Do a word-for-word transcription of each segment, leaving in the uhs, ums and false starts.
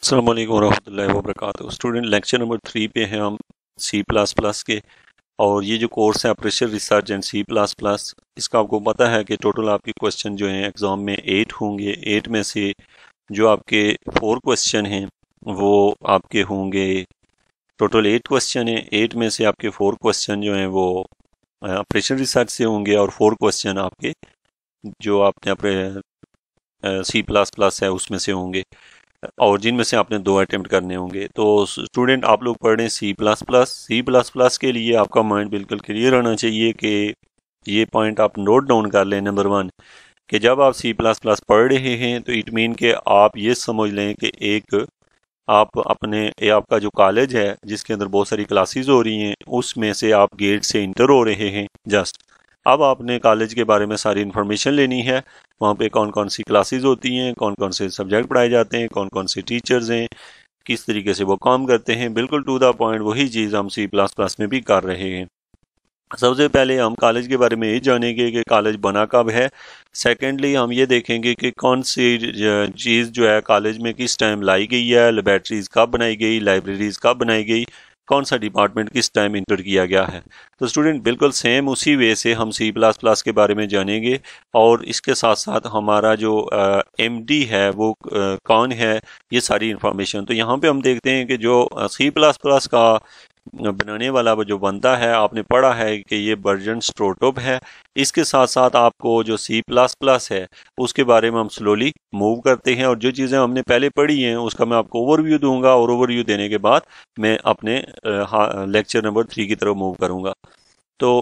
अस्सलाम वालेकुम वरहमतुल्लाहि वबरकातुहू। स्टूडेंट लेक्चर नंबर थ्री पे हैं हम सी प्लस प्लस के। और ये जो कोर्स है pressure research and C plus plus, इसका आपको पता है कि टोटल आपके क्वेश्चन जो हैं एग्ज़ाम में एट होंगे। एट में से जो आपके फोर क्वेश्चन हैं वो आपके होंगे, टोटल एट क्वेश्चन है। एट में से आपके फोर क्वेश्चन जो हैं वो प्रेशर रिसर्च से होंगे और फोर क्वेश्चन आपके जो आपने अपने सी प्लस प्लस है उसमें से होंगे, और जिनमें से आपने दो अटेम्प्ट करने होंगे। तो स्टूडेंट आप लोग पढ़ रहे हैं C plus plus. C plus plus के लिए आपका माइंड बिल्कुल क्लियर होना चाहिए कि ये पॉइंट आप नोट डाउन कर लें। नंबर वन, कि जब आप सी प्लस प्लस पढ़ रहे हैं तो इट मीन कि आप ये समझ लें कि एक आप अपने ये आपका जो कॉलेज है जिसके अंदर बहुत सारी क्लासेस हो रही हैं उसमें से आप गेट से इंटर हो रहे हैं। जस्ट अब आपने कॉलेज के बारे में सारी इन्फॉर्मेशन लेनी है, वहाँ पे कौन कौन सी क्लासेस होती हैं, कौन कौन से सब्जेक्ट पढ़ाए जाते हैं, कौन कौन से टीचर्स हैं, किस तरीके से वो काम करते हैं। बिल्कुल टू द पॉइंट वही चीज़ हम सी प्लस प्लस में भी कर रहे हैं। सबसे पहले हम कॉलेज के बारे में ये जानेंगे कि कॉलेज बना कब है। सेकेंडली हम ये देखेंगे कि कौन सी चीज़ जो है कॉलेज में किस टाइम लाई गई है, लेबॉरेटरीज कब बनाई गई, लाइब्रेरीज कब बनाई गई, कौन सा डिपार्टमेंट किस टाइम इंटर किया गया है। तो स्टूडेंट बिल्कुल सेम उसी वे से हम सी प्लस प्लस के बारे में जानेंगे, और इसके साथ साथ हमारा जो एम डी है वो आ, कौन है, ये सारी इंफॉर्मेशन। तो यहाँ पे हम देखते हैं कि जो सी प्लस प्लस का बनाने वाला वो जो बनता है, आपने पढ़ा है कि ये वर्जन स्ट्रोटोप है। इसके साथ साथ आपको जो सी प्लस प्लस है उसके बारे में हम स्लोली मूव करते हैं, और जो चीज़ें हमने पहले पढ़ी हैं उसका मैं आपको ओवरव्यू दूंगा, और ओवरव्यू देने के बाद मैं अपने लेक्चर नंबर थ्री की तरफ मूव करूंगा। तो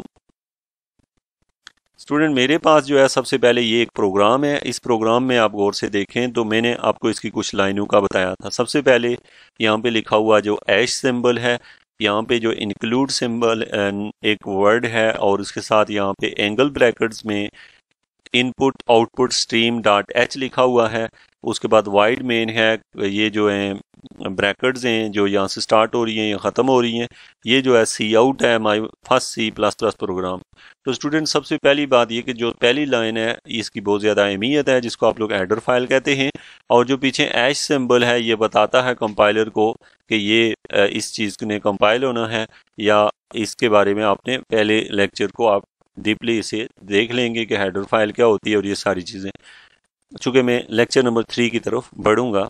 स्टूडेंट मेरे पास जो है सबसे पहले ये एक प्रोग्राम है। इस प्रोग्राम में आप गौर से देखें तो मैंने आपको इसकी कुछ लाइनों का बताया था। सबसे पहले यहाँ पे लिखा हुआ जो ऐश सिंबल है, यहाँ पे जो इंक्लूड सिंबल एक वर्ड है, और उसके साथ यहाँ पे एंगल ब्रैकेट्स में input output stream dot h लिखा हुआ है। उसके बाद वाइड मेन है, ये जो है ब्रैकेट्स हैं जो यहाँ से स्टार्ट हो रही हैं या ख़त्म हो रही हैं, ये जो है सी आउट है my first C plus plus program. तो स्टूडेंट सबसे पहली बात ये कि जो पहली लाइन है इसकी बहुत ज़्यादा अहमियत है, जिसको आप लोग एडर फाइल कहते हैं, और जो पीछे ऐश सिंबल है ये बताता है कंपाइलर को कि ये इस चीज़ ने कंपाइल होना है, या इसके बारे में आपने पहले लेक्चर को आप डीपली इसे देख लेंगे कि हेडर फाइल क्या होती है और ये सारी चीज़ें। चूँकि मैं लेक्चर नंबर थ्री की तरफ बढ़ूंगा,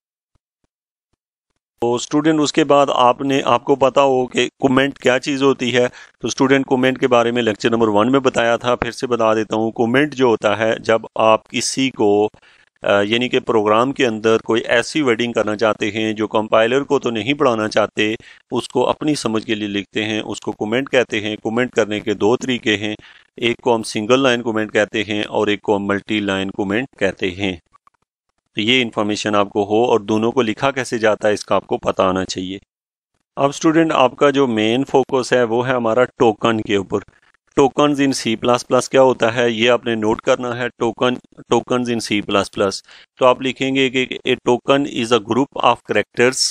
तो स्टूडेंट उसके बाद आपने आपको पता हो कि कमेंट क्या चीज़ होती है। तो स्टूडेंट कमेंट के बारे में लेक्चर नंबर वन में बताया था, फिर से बता देता हूँ। कमेंट जो होता है जब आप किसी को यानी कि प्रोग्राम के अंदर कोई ऐसी वर्डिंग करना चाहते हैं जो कंपाइलर को तो नहीं पढ़ाना चाहते, उसको अपनी समझ के लिए लिखते हैं, उसको कमेंट कहते हैं। कमेंट करने के दो तरीके हैं, एक को हम सिंगल लाइन कमेंट कहते हैं और एक को हम मल्टी लाइन कमेंट कहते हैं। तो ये इन्फॉर्मेशन आपको हो, और दोनों को लिखा कैसे जाता है इसका आपको पता आना चाहिए। अब स्टूडेंट आपका जो मेन फोकस है वो है हमारा टोकन के ऊपर। Tokens in C plus plus क्या होता है ये आपने नोट करना है। Token tokens in C plus plus, तो आप लिखेंगे कि a token is a group of characters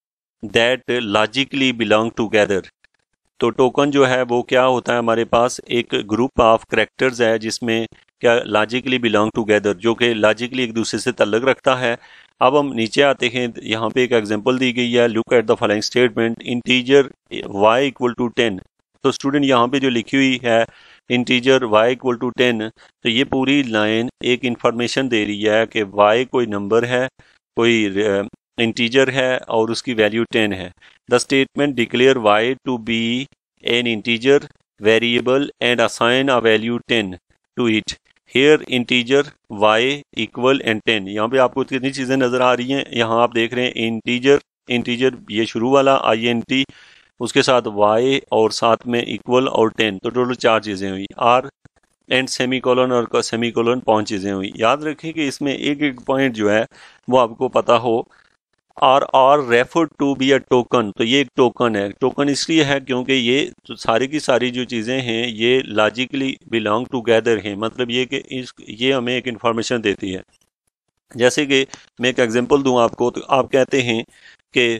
that logically belong together. तो टोकन जो है वो क्या होता है, हमारे पास एक ग्रुप ऑफ कैरेक्टर्स है जिसमें क्या लॉजिकली बिलोंग टुगेदर, जो कि लॉजिकली एक दूसरे से ताल्लुक़ रखता है। अब हम नीचे आते हैं, यहाँ पे एक एग्जांपल दी गई है, look at the following statement integer y equal to ten. तो स्टूडेंट यहाँ पे जो लिखी हुई है integer y equal to ten, तो ये पूरी लाइन एक इंफॉर्मेशन दे रही है कि y कोई नंबर है, कोई इंटीजर है और उसकी वैल्यू टेन है। The statement declare y to be an integer variable and assign a value ten to it. Here integer y equal and ten. यहाँ पे आपको कितनी चीज़ें नज़र आ रही हैं, यहाँ आप देख रहे हैं इंटीजर, इंटीजर ये शुरू वाला आई एन टी, उसके साथ y और साथ में इक्वल और टेन, तो टोटल चार चीज़ें हुई। आर एंड सेमी कॉलन और सेमी कॉलन पाँच चीज़ें हुई। याद रखें कि इसमें एक एक पॉइंट जो है वो आपको पता हो। R R refer to be a token, तो ये एक टोकन है। टोकन इसलिए है क्योंकि ये तो सारी की सारी जो चीज़ें हैं ये लॉजिकली बिलोंग टुगेदर हैं, मतलब ये कि इस ये हमें एक इंफॉर्मेशन देती है। जैसे कि मैं एक एग्जांपल दूं आपको, तो आप कहते हैं कि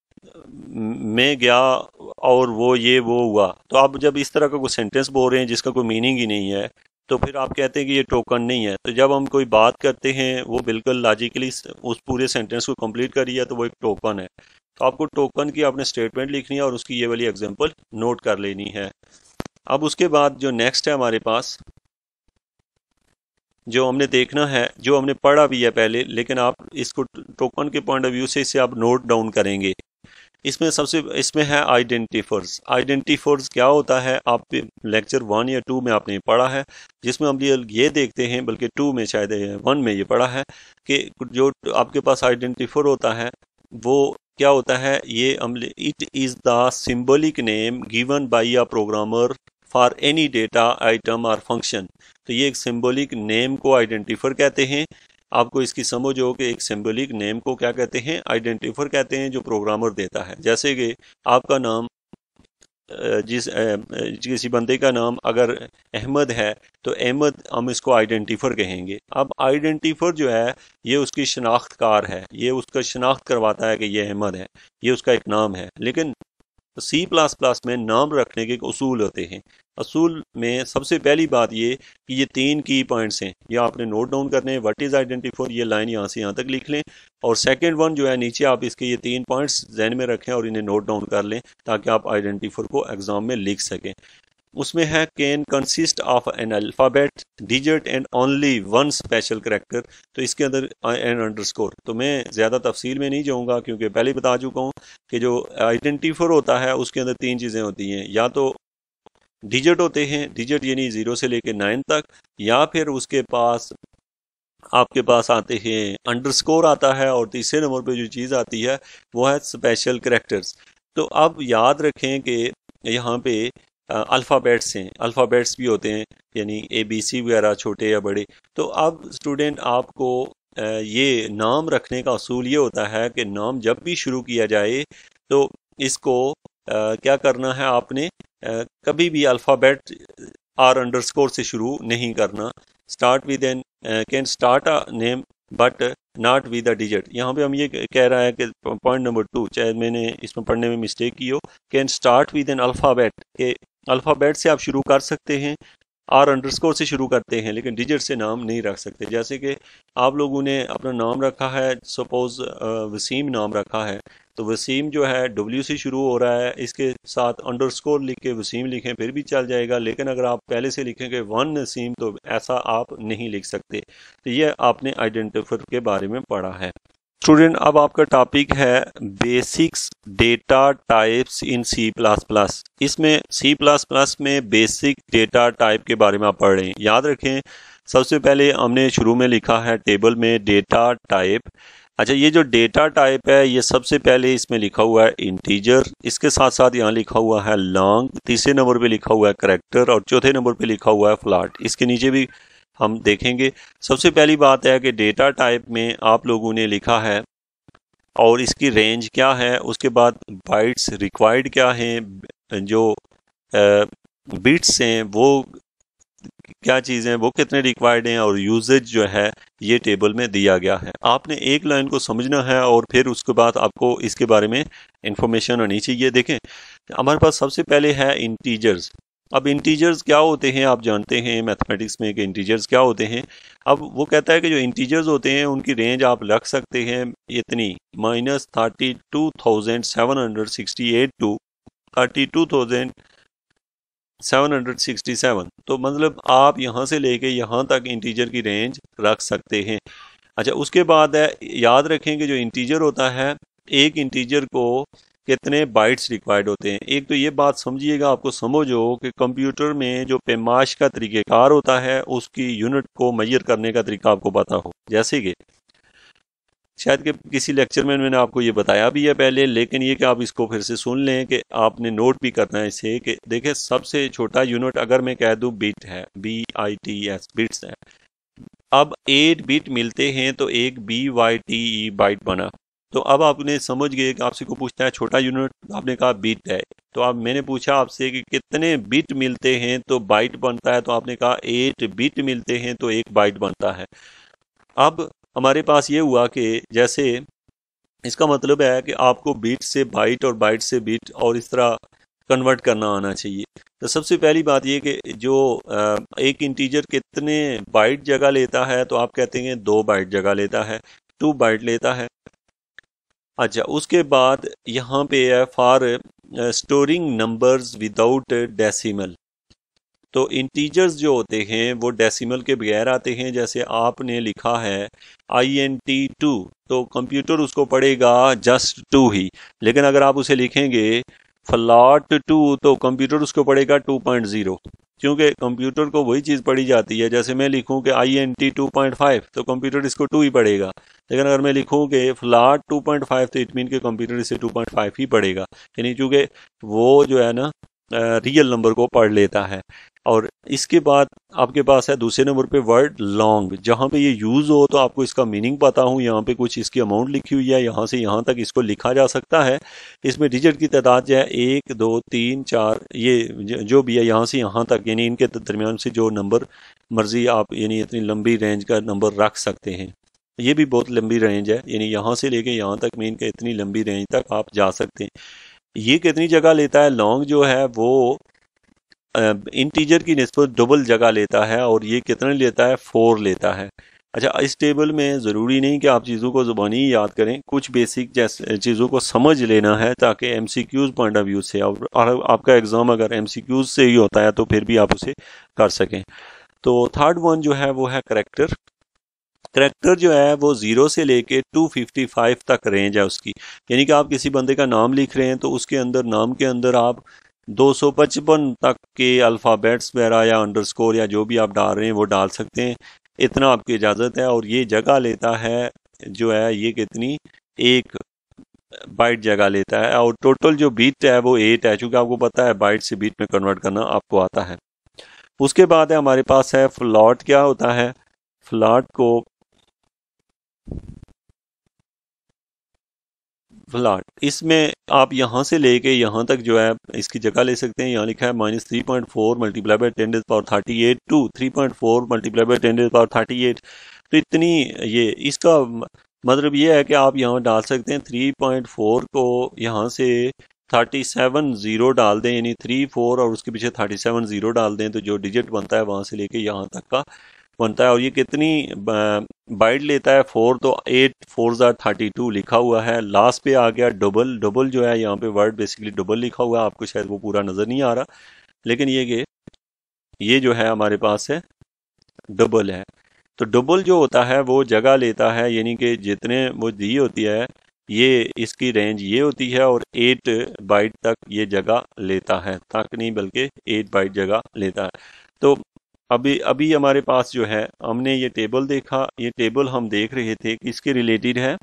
मैं गया और वो ये वो हुआ। तो आप जब इस तरह का कोई सेंटेंस बोल रहे हैं जिसका कोई मीनिंग ही नहीं है, तो फिर आप कहते हैं कि ये टोकन नहीं है। तो जब हम कोई बात करते हैं वो बिल्कुल लॉजिकली उस पूरे सेंटेंस को कंप्लीट करिए तो वो एक टोकन है। तो आपको टोकन की आपने स्टेटमेंट लिखनी है और उसकी ये वाली एग्जांपल नोट कर लेनी है। अब उसके बाद जो नेक्स्ट है हमारे पास, जो हमने देखना है, जो हमने पढ़ा भी है पहले, लेकिन आप इसको टोकन के पॉइंट ऑफ व्यू से इसे आप नोट डाउन करेंगे। इसमें सबसे इसमें है आइडेंटिफर्स। आइडेंटिफर्स क्या होता है, आप लेक्चर वन या टू में आपने पढ़ा है, जिसमें हम ये ये देखते हैं, बल्कि टू में शायद वन में ये पढ़ा है कि जो आपके पास आइडेंटिफर होता है वो क्या होता है, ये it is the symbolic name given by a programmer for any data item और फंक्शन। तो ये एक सिंबलिक नेम को आइडेंटिफर कहते हैं। आपको इसकी समझ हो कि एक सिंबलिक नेम को क्या कहते हैं, आइडेंटिफर कहते हैं, जो प्रोग्रामर देता है। जैसे कि आपका नाम, जिस किसी बंदे का नाम अगर अहमद है तो अहमद हम इसको आइडेंटिफर कहेंगे। अब आइडेंटिफर जो है ये उसकी शनाख्त कार है, ये उसका शनाख्त करवाता है कि ये अहमद है, ये उसका एक नाम है। लेकिन सी प्लस प्लस में नाम रखने के असूल होते हैं। असूल में सबसे पहली बात ये कि ये तीन की पॉइंट्स हैं, ये आपने नोट डाउन करने हैं। व्हाट इज़ आइडेंटिफायर, ये लाइन यहाँ से यहाँ तक लिख लें, और सेकंड वन जो है नीचे आप इसके ये तीन पॉइंट्स जहन में रखें और इन्हें नोट डाउन कर लें ताकि आप आइडेंटिफायर को एग्जाम में लिख सकें। उसमें है can consist of an alphabet digit and only one special character. तो इसके अंदर एन अंडरस्कोर, तो मैं ज़्यादा तफसील में नहीं जाऊँगा क्योंकि पहले बता चुका हूँ कि जो आइडेंटिफायर होता है उसके अंदर तीन चीज़ें होती हैं, या तो डिजिट होते हैं, डिजिट यानी ज़ीरो से लेकर नाइन तक, या फिर उसके पास आपके पास आते हैं अंडरस्कोर आता है, और तीसरे नंबर पे जो चीज़ आती है वो है स्पेशल करेक्टर्स। तो अब याद रखें कि यहाँ पे अल्फ़ाबेट्स हैं, अल्फ़ाबेट्स भी होते हैं यानी ए बी सी वगैरह, छोटे या बड़े। तो अब स्टूडेंट आपको ये नाम रखने का असूल ये होता है कि नाम जब भी शुरू किया जाए तो इसको क्या करना है, आपने कभी भी अल्फ़ाबेट आर अंडरस्कोर से शुरू नहीं करना। Start with an can start a name but not with a digit. यहाँ पे हम ये कह रहा है कि पॉइंट नंबर टू, चाहे मैंने इसमें पढ़ने में मिस्टेक की हो, can start with an alphabet, के अल्फ़ाबेट से आप शुरू कर सकते हैं, आर अंडरस्कोर से शुरू करते हैं, लेकिन डिजिट से नाम नहीं रख सकते। जैसे कि आप लोगों ने अपना नाम रखा है, सपोज वसीम नाम रखा है, तो वसीम जो है डब्ल्यू से शुरू हो रहा है, इसके साथ अंडरस्कोर लिख के वसीम लिखें फिर भी चल जाएगा, लेकिन अगर आप पहले से लिखेंगे वन नसीम तो ऐसा आप नहीं लिख सकते। तो ये आपने आइडेंटिफायर के बारे में पढ़ा है। स्टूडेंट अब आपका टॉपिक है basics data types in C plus plus. इसमें सी प्लस प्लस में बेसिक डेटा टाइप के बारे में आप पढ़ रहे हैं। याद रखें सबसे पहले हमने शुरू में लिखा है टेबल में डेटा टाइप। अच्छा, ये जो डेटा टाइप है ये सबसे पहले इसमें लिखा हुआ है इंटीजर, इसके साथ साथ यहाँ लिखा हुआ है लॉन्ग, तीसरे नंबर पे लिखा हुआ है करेक्टर, और चौथे नंबर पे लिखा हुआ है फ्लैट। इसके नीचे भी हम देखेंगे। सबसे पहली बात है कि डेटा टाइप में आप लोगों ने लिखा है और इसकी रेंज क्या है, उसके बाद बाइट्स रिक्वायर्ड क्या हैं, जो बिट्स हैं वो क्या चीज़ें हैं, वो कितने रिक्वायर्ड हैं, और यूजेज जो है ये टेबल में दिया गया है। आपने एक लाइन को समझना है और फिर उसके बाद आपको इसके बारे में इंफॉर्मेशन होनी चाहिए। देखें हमारे पास सबसे पहले है इंटीजर्स। अब इंटीजर्स क्या होते हैं आप जानते हैं मैथमेटिक्स में कि इंटीजर्स क्या होते हैं। अब वो कहता है कि जो इंटीजर्स होते हैं उनकी रेंज आप रख सकते हैं इतनी, minus thirty two thousand seven hundred sixty eight to thirty two thousand seven hundred sixty seven. तो मतलब आप यहाँ से लेके यहाँ तक इंटीजर की रेंज रख सकते हैं। अच्छा, उसके बाद है याद रखें कि जो इंटीजर होता है, एक इंटीजर को कितने बाइट्स रिक्वायर्ड होते हैं। एक तो ये बात समझिएगा, आपको समझ हो कि कंप्यूटर में जो पैमाश का तरीक़ेकार होता है उसकी यूनिट को मेजर करने का तरीका आपको पता हो। जैसे कि शायद कि किसी लेक्चर में मैंने आपको ये बताया भी है पहले, लेकिन ये कि आप इसको फिर से सुन लें कि आपने नोट भी करना है इसे कि देखिए सबसे छोटा यूनिट अगर मैं कह दूँ बिट है, B I T S bits है। अब एट बिट मिलते हैं तो एक B Y T E byte बना। तो अब आपने समझ गए कि आपसे को पूछता है छोटा यूनिट, आपने कहा बिट है। तो अब मैंने पूछा आपसे कि कितने बिट मिलते हैं तो बाइट बनता है, तो आपने कहा एट बिट मिलते हैं तो एक बाइट बनता है। अब हमारे पास ये हुआ कि जैसे इसका मतलब है कि आपको बिट से बाइट और बाइट से बिट और इस तरह कन्वर्ट करना आना चाहिए। तो सबसे पहली बात ये कि जो अ, एक इंटीजर कितने बाइट जगह लेता है, तो आप कहते हैं दो बाइट जगह लेता है, टू बाइट लेता है। अच्छा, उसके बाद यहाँ पे है for storing numbers without decimal. तो इंटीजर्स जो होते हैं वो डेसिमल के बगैर आते हैं। जैसे आपने लिखा है आई एन टी टू, तो कंप्यूटर उसको पढ़ेगा जस्ट टू ही। लेकिन अगर आप उसे लिखेंगे फ्लॉट टू, तो कंप्यूटर उसको पढ़ेगा टू पॉइंट ज़ीरो, क्योंकि कंप्यूटर को वही चीज़ पढ़ी जाती है। जैसे मैं लिखूं कि I N T two point five, तो कंप्यूटर इसको टू ही पढ़ेगा। लेकिन अगर मैं लिखूं कि फ्लॉट टू पॉइंट फाइव, तो इट मीन के कंप्यूटर इसे टू पॉइंट फाइव ही पढ़ेगा। यानी चूंकि वो जो है ना रियल नंबर को पढ़ लेता है। और इसके बाद आपके पास है दूसरे नंबर पे वर्ड लॉन्ग। जहाँ पे ये यूज़ हो तो आपको इसका मीनिंग पता हो। यहाँ पे कुछ इसकी अमाउंट लिखी हुई है, यहाँ से यहाँ तक इसको लिखा जा सकता है। इसमें डिजिट की तादाद जो है एक दो तीन चार, ये जो भी है यहाँ से यहाँ तक, यानी इनके दरमियान से जो नंबर मर्जी आप यानी इतनी लंबी रेंज का नंबर रख सकते हैं। ये भी बहुत लंबी रेंज है, यानी यहाँ से लेके यहाँ तक मीन के इतनी लंबी रेंज तक आप जा सकते हैं। ये कितनी जगह लेता है? लॉन्ग जो है वो इंटीजर की निस्बत डबल जगह लेता है, और ये कितना लेता है? फोर लेता है। अच्छा, इस टेबल में ज़रूरी नहीं कि आप चीज़ों को ज़ुबानी ही याद करें, कुछ बेसिक जैसे चीज़ों को समझ लेना है ताकि एमसीक्यूज़ पॉइंट ऑफ व्यू से, और, और आपका एग्ज़ाम अगर एमसीक्यूज़ से ही होता है तो फिर भी आप उसे कर सकें। तो थर्ड वन जो है वो है करेक्टर। करेक्टर जो है वो जीरो से लेके टू फिफ्टी फाइव तक रेंज है उसकी। यानी कि आप किसी बंदे का नाम लिख रहे हैं तो उसके अंदर, नाम के अंदर आप दो सौ पचपन तक के अल्फ़ाबेट्स वगैरह या अंडरस्कोर या जो भी आप डाल रहे हैं वो डाल सकते हैं। इतना आपकी इजाज़त है। और ये जगह लेता है जो है ये कितनी, एक बाइट जगह लेता है। और टोटल जो बीट है वो एट है, चूंकि आपको पता है बाइट से बीट में कन्वर्ट करना आपको आता है। उसके बाद है हमारे पास है फ्लॉट। क्या होता है फ्लॉट को? फ्लॉट, इसमें आप यहाँ से लेके यहाँ तक जो है इसकी जगह ले सकते हैं। यहाँ लिखा है minus three point four multiply by ten days power thirty eight to three point four multiply by ten days power thirty eight. तो इतनी, ये इसका मतलब ये है कि आप यहाँ डाल सकते हैं थ्री पॉइंट फोर को यहाँ से थर्टी सेवन ज़ीरो डाल दें, यानी थ्री फोर और उसके पीछे थर्टी सेवन ज़ीरो डाल दें, तो जो डिजिट बनता है वहाँ से लेके यहाँ तक का बनता है। और ये कितनी बाइट लेता है? फोर। तो एट फोर ज़ार थर्टी टू लिखा हुआ है। लास्ट पे आ गया डबल। डबल जो है यहाँ पे वर्ड बेसिकली डबल लिखा हुआ है, आपको शायद वो पूरा नज़र नहीं आ रहा, लेकिन ये कि ये जो है हमारे पास है डबल है। तो डबल जो होता है वो जगह लेता है, यानी कि जितने वो दी होती है ये इसकी रेंज ये होती है, और एट बाइट तक ये जगह लेता है, तक नहीं बल्कि एट बाइट जगह लेता है। तो अभी अभी हमारे पास जो है, हमने ये टेबल देखा। ये टेबल हम देख रहे थे कि इसके रिलेटेड है,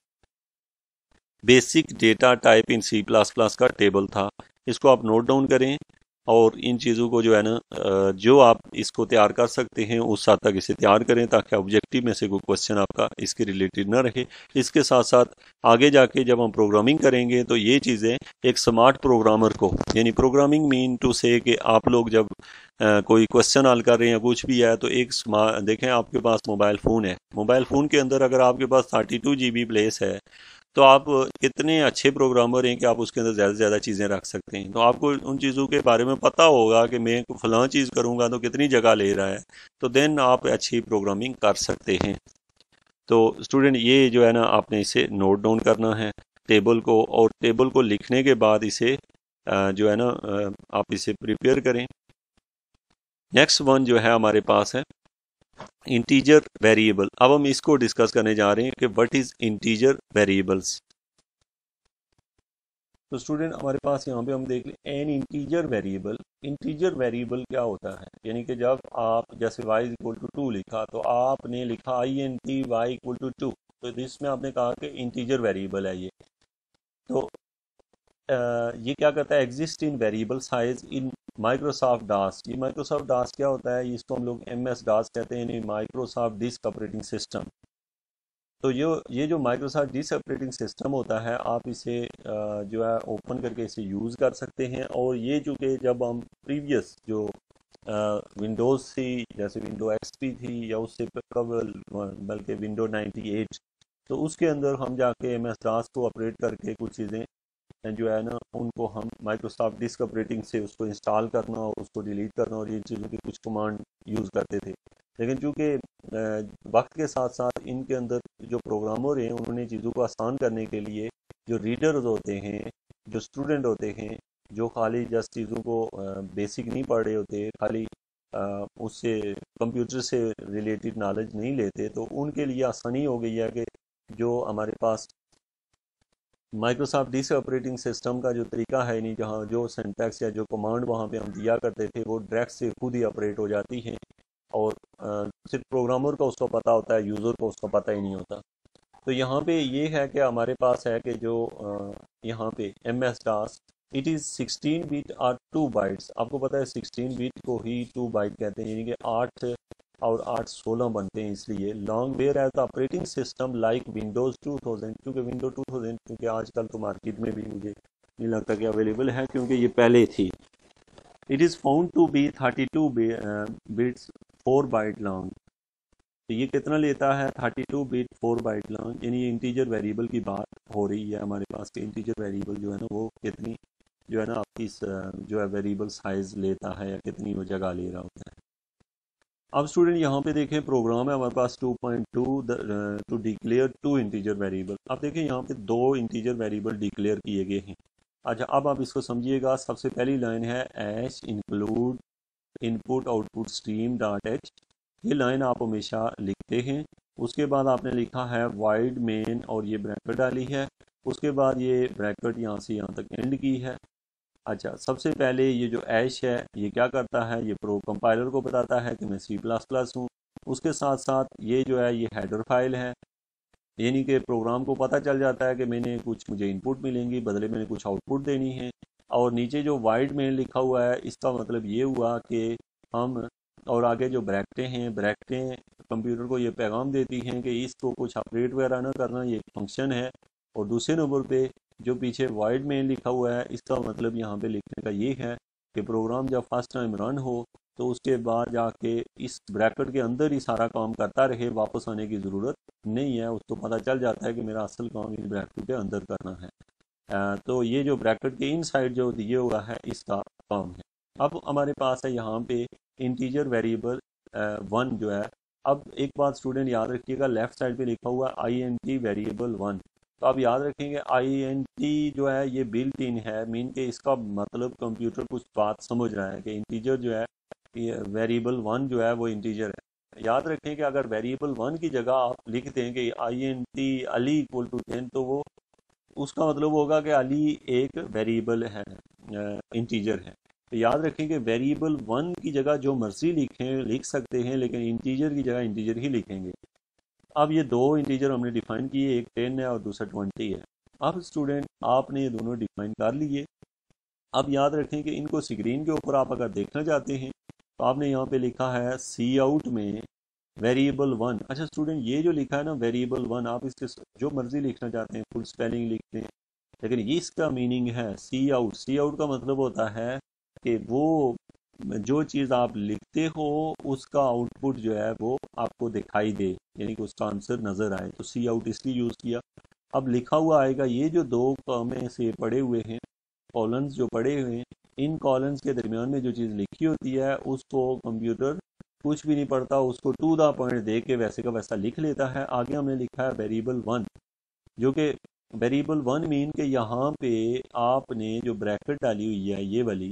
basic data type in C plus plus का टेबल था। इसको आप नोट डाउन करें, और इन चीज़ों को जो है ना, जो आप इसको तैयार कर सकते हैं उस हद तक इसे तैयार करें, ताकि ऑब्जेक्टिव में से कोई क्वेश्चन आपका इसके रिलेटेड ना रहे। इसके साथ साथ आगे जाके जब हम प्रोग्रामिंग करेंगे तो ये चीज़ें एक स्मार्ट प्रोग्रामर को, यानी प्रोग्रामिंग मीन टू से कि आप लोग जब आ, कोई क्वेश्चन हल कर रहे हैं, कुछ भी है, तो एक स्मार्ट, देखें आपके पास मोबाइल फ़ोन है, मोबाइल फ़ोन के अंदर अगर आपके पास thirty two GB place है, तो आप इतने अच्छे प्रोग्रामर हैं कि आप उसके अंदर ज़्यादा से ज़्यादा चीज़ें रख सकते हैं। तो आपको उन चीज़ों के बारे में पता होगा कि मैं फलां चीज़ करूँगा तो कितनी जगह ले रहा है, तो देन आप अच्छी प्रोग्रामिंग कर सकते हैं। तो स्टूडेंट, ये जो है ना, आपने इसे नोट डाउन करना है टेबल को, और टेबल को लिखने के बाद इसे जो है ना आप इसे प्रिपेयर करें। नेक्स्ट वन जो है हमारे पास है इंटीजर वेरिएबल। अब हम इसको डिस्कस करने जा रहे हैं कि व्हाट इज इंटीजर वेरिएबल्स। तो स्टूडेंट, हमारे पास यहाँ पे हम देख लें an integer variable. Integer variable क्या होता है? यानी कि जब आप जैसे y is equal to two लिखा, तो आपने लिखा I N T Y equal to two, तो इसमें आपने कहा कि इंटीजर वेरिएबल है ये। तो आ, ये क्या करता है? Exist in variable size in Microsoft DOS. ये माइक्रोसॉफ्ट डास क्या होता है? इसको हम लोग एम एस डास कहते हैं, यानी माइक्रोसॉफ्ट डिस्क ऑपरेटिंग सिस्टम। तो ये ये जो माइक्रोसॉफ्ट डिस्क ऑपरेटिंग सिस्टम होता है, आप इसे जो है ओपन करके इसे यूज़ कर सकते हैं। और ये चूँकि जब हम प्रीवियस जो विंडोज़ थी, जैसे विंडो एक्सपी थी, या उससे कबल बल्कि विंडो नाइन्टी एट, तो उसके अंदर हम जाके एम एस डास को ऑपरेट करके कुछ चीज़ें जो है ना उनको हम माइक्रोसॉफ्ट डिस्क ऑपरेटिंग से उसको इंस्टॉल करना और उसको डिलीट करना और ये चीज़ों की कुछ कमांड यूज़ करते थे। लेकिन चूँकि वक्त के साथ साथ इनके अंदर जो प्रोग्रामर हैं उन्होंने चीज़ों को आसान करने के लिए जो रीडर्स होते हैं, जो स्टूडेंट होते हैं, जो खाली जस्ट चीज़ों को बेसिक नहीं पढ़ रहे होते, खाली अ, उससे कंप्यूटर से रिलेटेड नॉलेज नहीं लेते, तो उनके लिए आसानी हो गई है कि जो हमारे पास माइक्रोसॉफ्ट डिस्क ऑपरेटिंग सिस्टम का जो तरीका है, नहीं जहाँ जो सिंटैक्स या जो कमांड वहाँ पे हम दिया करते थे वो डायरेक्ट से खुद ही ऑपरेट हो जाती हैं और अ, सिर्फ प्रोग्रामर को उसका पता होता है, यूज़र को उसका पता ही नहीं होता। तो यहाँ पे ये है कि हमारे पास है कि जो अ, यहाँ पे M S DOS it is sixteen bit और टू बाइट्स। आपको पता है सिक्सटीन बिट को ही टू बाइट कहते हैं, यानी कि आठ और आठ सोलह बनते हैं, इसलिए long whereas the operating system like Windows two thousand, क्योंकि विंडो टू थाउजेंड क्योंकि आजकल तो मार्केट में भी मुझे नहीं लगता कि अवेलेबल है, क्योंकि ये पहले थी। It is found to be thirty two bits four byte long. तो ये कितना लेता है? Thirty two bit four byte long, यानी ये इंटीजर वेरिएबल की बात हो रही है हमारे पास कि इंटीजर वेरिएबल जो है ना वो कितनी जो है ना आपकी जो है वेरिएबल साइज लेता है या कितनी वो जगह ले रहा होता है। अब स्टूडेंट यहाँ पे देखें प्रोग्राम है हमारे पास two point two to declare two integer variable. अब देखें यहाँ पे दो इंटीजर वेरिएबल डिक्लेयर किए गए हैं। अच्छा, अब आप इसको समझिएगा। सबसे पहली लाइन है h include input output stream dot H, ये लाइन आप हमेशा लिखते हैं। उसके बाद आपने लिखा है वाइड मेन और ये ब्रैकेट डाली है। उसके बाद ये ब्रैकेट यहाँ से यहाँ तक एंड की है। अच्छा, सबसे पहले ये जो ऐश है ये क्या करता है? ये प्रो कंपाइलर को बताता है कि मैं सी प्लस प्लस हूँ। उसके साथ साथ ये जो है ये हेडर फाइल है, यानी कि प्रोग्राम को पता चल जाता है कि मैंने कुछ मुझे इनपुट मिलेंगी, बदले मैंने कुछ आउटपुट देनी है। और नीचे जो वाइड मेन लिखा हुआ है इसका मतलब ये हुआ कि हम, और आगे जो ब्रैकेटें हैं, ब्रैकेटें कंप्यूटर को ये पैगाम देती हैं कि इसको कुछ ऑपरेट वगैरह ना करना, ये एक फंक्शन है। और दूसरे नंबर पे जो पीछे वाइड मेन लिखा हुआ है इसका मतलब यहाँ पे लिखने का ये है कि प्रोग्राम जब फर्स्ट टाइम रन हो तो उसके बाद जाके इस ब्रैकेट के अंदर ही सारा काम करता रहे, वापस आने की ज़रूरत नहीं है। उसको पता चल जाता है कि मेरा असल काम इस ब्रैकेट के अंदर करना है। आ, तो ये जो ब्रैकेट के इन साइड जो दिए हुआ है इसका काम है। अब हमारे पास है यहाँ पे इंटीजर वेरिएबल वन जो है। अब एक बात स्टूडेंट याद रखिएगा, लेफ्ट साइड पे लिखा हुआ I N T variable one. तो आप याद रखेंगे आई एन टी जो है ये बिल्ट इन है, मीन के इसका मतलब कंप्यूटर कुछ बात समझ रहा है कि इंटीजर जो है ये वेरिएबल वन जो है वो इंटीजर है। याद रखें कि अगर वेरिएबल वन की जगह आप लिख दें कि आई एन टी अली इक्वल टू टेन, तो वो उसका मतलब होगा कि अली एक वेरिएबल है, इंटीजर है। तो याद रखें कि वेरिएबल वन की जगह जो मर्जी लिखें लिख सकते हैं, लेकिन इंटीजर की जगह इंटीजर ही लिखेंगे। अब ये दो इंटीजर हमने डिफाइन किए, एक टेन है और दूसरा ट्वेंटी है। अब स्टूडेंट आपने ये दोनों डिफाइन कर लिए। अब याद रखें कि इनको स्क्रीन के ऊपर आप अगर देखना चाहते हैं तो आपने यहाँ पे लिखा है सी आउट में वेरिएबल वन। अच्छा स्टूडेंट, ये जो लिखा है ना वेरिएबल वन, आप इसके जो मर्जी लिखना चाहते हैं फुल स्पेलिंग लिखते हैं, लेकिन ये इसका मीनिंग है सी आउट। सी आउट का मतलब होता है कि वो जो चीज़ आप लिखते हो उसका आउटपुट जो है वो आपको दिखाई दे, यानी कि उसका आंसर नज़र आए, तो सी आउट इसलिए यूज़ किया। अब लिखा हुआ आएगा ये जो दो में से पड़े हुए हैं, कॉलम्स जो पड़े हुए हैं, इन कॉलम्स के दरमियान में जो चीज़ लिखी होती है उसको कंप्यूटर कुछ भी नहीं पढ़ता, उसको टू द पॉइंट दे के वैसे का वैसा लिख लेता है। आगे हमने लिखा है वेरिएबल वन, जो कि वेरिएबल वन मीन के यहाँ पे आपने जो ब्रैकेट डाली हुई है ये वाली,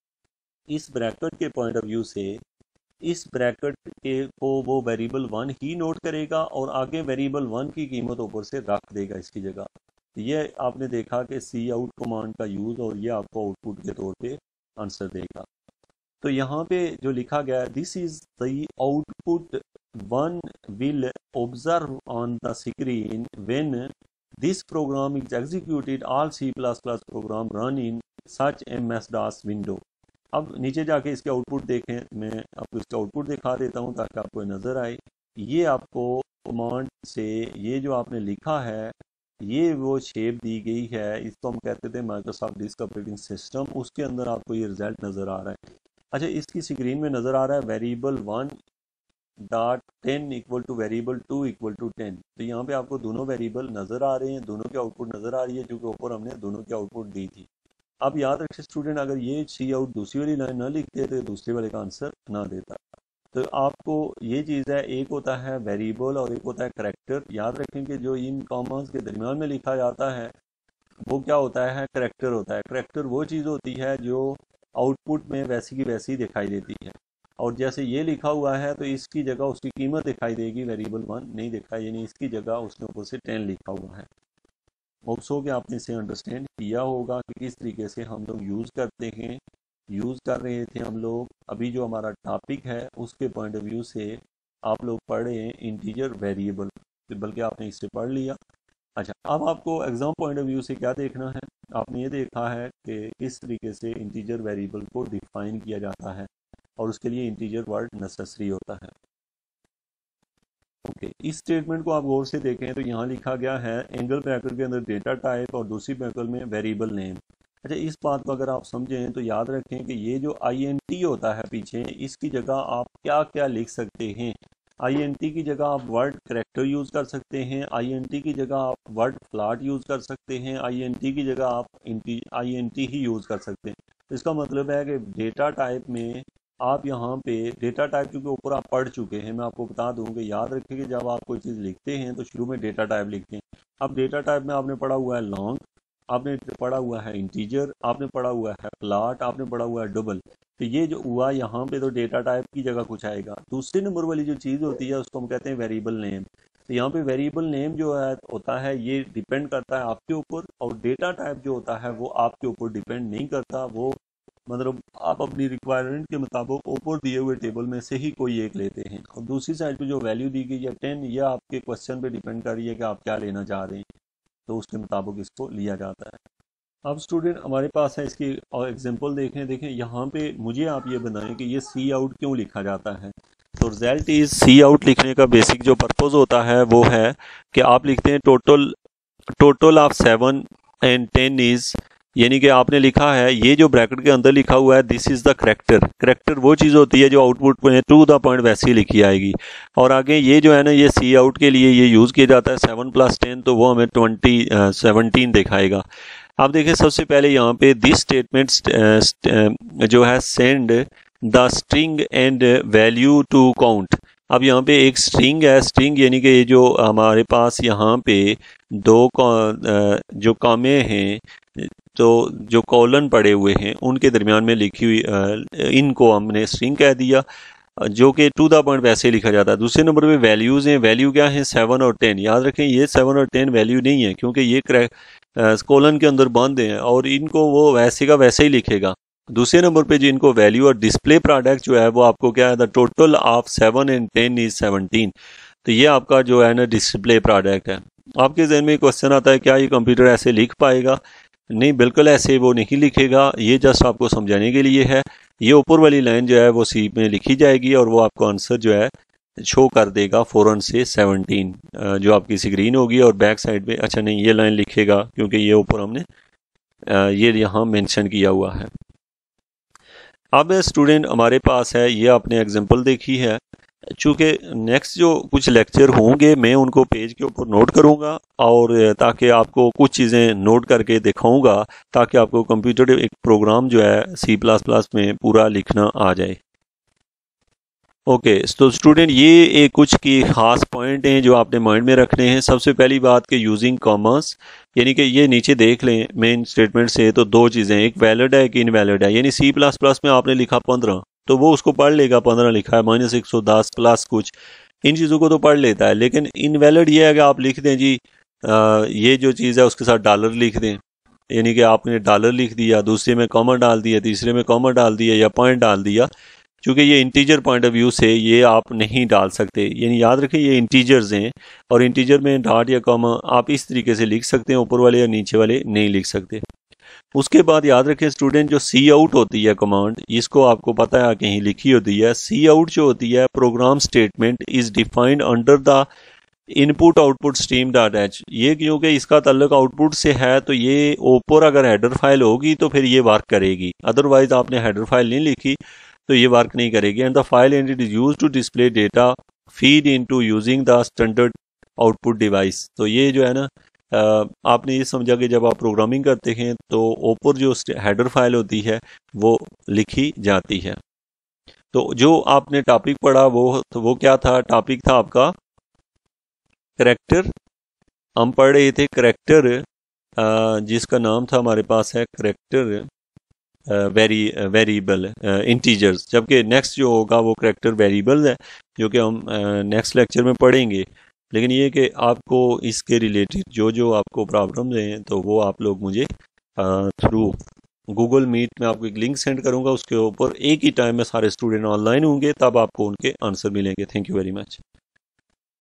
इस ब्रैकेट के पॉइंट ऑफ व्यू से इस ब्रैकेट के को वो वेरिएबल वन ही नोट करेगा और आगे वेरिएबल वन की कीमत ऊपर से रख देगा इसकी जगह। ये आपने देखा कि सी आउट कमांड का यूज़, और ये आपको आउटपुट के तौर पे आंसर देगा। तो यहाँ पे जो लिखा गया है this is the output one will observe on the screen when this program is executed all C plus plus program run in such M S DOS window. अब नीचे जाके इसके आउटपुट देखें, मैं आपको इसका आउटपुट दिखा देता हूँ ताकि आपको नज़र आए। ये आपको कमांड से ये जो आपने लिखा है ये वो शेप दी गई है, इसको हम कहते थे माइक्रोसॉफ्ट डिस्क ऑपरेटिंग सिस्टम, उसके अंदर आपको ये रिजल्ट नज़र आ रहा है। अच्छा, इसकी स्क्रीन में नज़र आ रहा है variable one dot ten equal to variable two equal to ten. तो यहाँ पे आपको दोनों वेरिएबल नज़र आ रहे हैं, दोनों की आउटपुट नज़र आ रही है, जो कि ऊपर हमने दोनों की आउटपुट दी थी। अब याद रखें स्टूडेंट, अगर ये सी आउट दूसरी वाली लाइन ना लिखते तो दूसरे वाले का आंसर ना देता। तो आपको ये चीज़ है, एक होता है वेरिएबल और एक होता है करैक्टर। याद रखें कि जो इन कॉमास के दरमियान में लिखा जाता है वो क्या होता है, करैक्टर होता है। करैक्टर वो चीज़ होती है जो आउटपुट में वैसी की वैसी दिखाई देती है, और जैसे ये लिखा हुआ है तो इसकी जगह उसकी कीमत दिखाई देगी, वेरिएबल वन नहीं दिखाई, यानी इसकी जगह उसने ऊपर से टेन लिखा हुआ है। होप्स हो कि आपने इसे अंडरस्टैंड किया होगा कि किस तरीके से हम लोग यूज़ करते हैं। यूज़ कर रहे थे हम लोग, अभी जो हमारा टॉपिक है उसके पॉइंट ऑफ व्यू से आप लोग पढ़ रहे हैं इंटीजर वेरिएबल, बल्कि आपने इससे पढ़ लिया। अच्छा, अब आपको एग्जाम पॉइंट ऑफ व्यू से क्या देखना है, आपने ये देखा है कि किस तरीके से इंटीजर वेरिएबल को डिफाइन किया जाता है और उसके लिए इंटीजर वर्ड नेसेसरी होता है। ओके, इस स्टेटमेंट को आप गौर से देखें तो यहाँ लिखा गया है एंगल ब्रैकेट के अंदर डेटा टाइप और दूसरी ब्रैकेट में वेरिएबल नेम। अच्छा, इस बात को अगर आप समझें तो याद रखें कि ये जो आई एन टी होता है पीछे, इसकी जगह आप क्या क्या लिख सकते हैं। आई एन टी की जगह आप वर्ड करेक्टर यूज़ कर सकते हैं, आई एन टी की जगह आप वर्ड फ्लैट यूज़ कर सकते हैं, आई एन टी की जगह आप आई एन टी ही यूज़ कर सकते हैं। इसका मतलब है कि डेटा टाइप में आप यहाँ पे डेटा टाइप क्योंकि ऊपर आप पढ़ चुके हैं, मैं आपको बता दूँ कि याद रखें कि जब आप कोई चीज़ लिखते हैं तो शुरू में डेटा टाइप लिखते हैं। अब डेटा टाइप में आपने पढ़ा हुआ है लॉन्ग, आपने पढ़ा हुआ है इंटीजर, आपने पढ़ा हुआ है प्लॉट, आपने पढ़ा हुआ है डबल। तो ये जो हुआ यहाँ पे तो डेटा टाइप की जगह कुछ आएगा। दूसरे नंबर वाली जो चीज़ होती है उसको हम कहते हैं वेरिएबल नेम। तो यहाँ पे वेरिएबल नेम जो है होता है ये डिपेंड करता है आपके ऊपर, और डेटा टाइप जो होता है वो आपके ऊपर डिपेंड नहीं करता। वो मतलब आप अपनी रिक्वायरमेंट के मुताबिक ऊपर दिए हुए टेबल में से ही कोई एक लेते हैं। और दूसरी साइड पे जो वैल्यू दी गई है टेन, यह आपके क्वेश्चन पे डिपेंड कर रही है कि आप क्या लेना चाह रहे हैं, तो उसके मुताबिक इसको लिया जाता है। अब स्टूडेंट हमारे पास है इसकी और एग्जांपल देखें। देखें यहाँ पे मुझे आप ये बताएं कि ये सी आउट क्यों लिखा जाता है। तो रिजल्ट इज सी आउट लिखने का बेसिक जो पर्पज़ होता है वो है कि आप लिखते हैं total total of seven and ten is, यानी कि आपने लिखा है ये जो ब्रैकेट के अंदर लिखा हुआ है this is the character. Character वो चीज़ होती है जो आउटपुट में टू द पॉइंट वैसी लिखी आएगी। और आगे ये जो है ना ये सी आउट के लिए ये यूज़ किया जाता है सेवन प्लस टेन, तो वो हमें ट्वेंटी सेवनटीन दिखाएगा। आप देखिए सबसे पहले यहाँ पे दिस स्टेटमेंट जो है send the string and value to count. अब यहाँ पे एक स्ट्रिंग है, स्ट्रिंग यानी कि ये जो हमारे पास यहाँ पे दो जो कामे हैं, तो जो कॉलन पड़े हुए हैं उनके दरमियान में लिखी हुई, इनको हमने स्ट्रिंग कह दिया, जो कि टू द पॉइंट वैसे लिखा जाता है। दूसरे नंबर पे वैल्यूज़ हैं, वैल्यू क्या है सेवन और टेन। याद रखें ये सेवन और टेन वैल्यू नहीं है क्योंकि ये कॉलन के अंदर बंद हैं और इनको वो वैसे का वैसे ही लिखेगा। दूसरे नंबर पे जो इनको वैल्यू और डिस्प्ले प्रोडक्ट जो है वो आपको क्या है, the total of seven and ten is seventeen. तो ये आपका जो है ना डिस्प्ले प्रोडक्ट है। आपके जहन में क्वेश्चन आता है क्या ये कंप्यूटर ऐसे लिख पाएगा? नहीं, बिल्कुल ऐसे वो नहीं लिखेगा, ये जस्ट आपको समझाने के लिए है। ये ऊपर वाली लाइन जो है वो सी में लिखी जाएगी और वो आपको आंसर जो है शो कर देगा फ़ौरन से सेवनटीन, जो आपकी स्क्रीन होगी। और बैक साइड पे अच्छा नहीं ये लाइन लिखेगा क्योंकि ये ऊपर हमने ये यहाँ मेंशन किया हुआ है। अब स्टूडेंट हमारे पास है ये आपने एग्जांपल देखी है। चूँकि नेक्स्ट जो कुछ लेक्चर होंगे मैं उनको पेज के ऊपर नोट करूँगा और ताकि आपको कुछ चीज़ें नोट करके दिखाऊँगा ताकि आपको कंप्यूटर एक प्रोग्राम जो है सी प्लस प्लस में पूरा लिखना आ जाए। ओके okay, तो स्टूडेंट ये एक कुछ की ख़ास पॉइंट हैं जो आपने माइंड में रखने हैं। सबसे पहली बात कि यूजिंग कॉमर्स, यानी कि ये नीचे देख लें मेन स्टेटमेंट से तो दो चीज़ें, एक वैलिड है एक इनवैलिड है। यानी सी प्लस प्लस में आपने लिखा पंद्रह तो वो उसको पढ़ लेगा, पंद्रह लिखा है माइनस एक सौ दस प्लस कुछ, इन चीज़ों को तो पढ़ लेता है। लेकिन इनवैलिड ये है कि आप लिख दें जी आ, ये जो चीज़ है उसके साथ डॉलर लिख दें, यानी कि आपने डॉलर लिख दिया, दूसरे में कॉमा डाल दिया, तीसरे में कॉमा डाल दिया या पॉइंट डाल दिया। क्योंकि ये इंटीजर पॉइंट ऑफ व्यू से ये आप नहीं डाल सकते, यानी याद रखें ये इंटीजर्स हैं और इंटीजर में डॉट या कॉमा आप इस तरीके से लिख सकते हैं, ऊपर वाले या नीचे वाले नहीं लिख सकते। उसके बाद याद रखें स्टूडेंट जो सी आउट होती है कमांड, इसको आपको पता है कहीं लिखी होती है। सी आउट जो होती है program statement is defined under the input output stream dot H. ये क्योंकि इसका ताल्लुक आउटपुट से है तो ये ऊपर अगर हेडर फाइल होगी तो फिर ये वर्क करेगी, अदरवाइज आपने हेडर फाइल नहीं लिखी तो ये वर्क नहीं करेगी। And the file and it is use to display data feed into using the standard output device. तो ये जो है ना, आपने ये समझा कि जब आप प्रोग्रामिंग करते हैं तो ऊपर जो हेडर फाइल होती है वो लिखी जाती है। तो जो आपने टॉपिक पढ़ा वो तो वो क्या था? टॉपिक था आपका करैक्टर। हम पढ़ रहे थे करैक्टर, जिसका नाम था हमारे पास है करैक्टर वेरी वेरिएबल इंटीजर्स, जबकि नेक्स्ट जो होगा वो करैक्टर वेरिएबल है, जो कि हम नेक्स्ट लेक्चर में पढ़ेंगे। लेकिन ये कि आपको इसके रिलेटेड जो जो आपको प्रॉब्लम्स हैं तो वो आप लोग मुझे थ्रू गूगल मीट में आपको एक लिंक सेंड करूंगा, उसके ऊपर एक ही टाइम में सारे स्टूडेंट ऑनलाइन होंगे, तब आपको उनके आंसर मिलेंगे। Thank you very much.